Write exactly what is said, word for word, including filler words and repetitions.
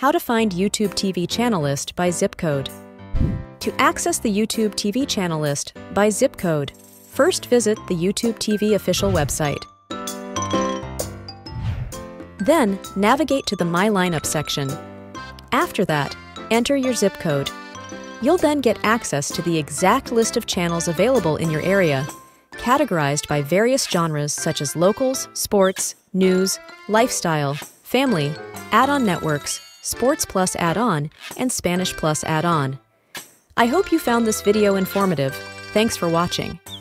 How to find YouTube T V channel list by zip code. To access the YouTube T V channel list by zip code, first visit the YouTube T V official website. Then, navigate to the My Lineup section. After that, enter your zip code. You'll then get access to the exact list of channels available in your area, categorized by various genres such as locals, sports, news, lifestyle, family, add-on networks, Sports Plus add-on, and Spanish Plus add-on. I hope you found this video informative. Thanks for watching.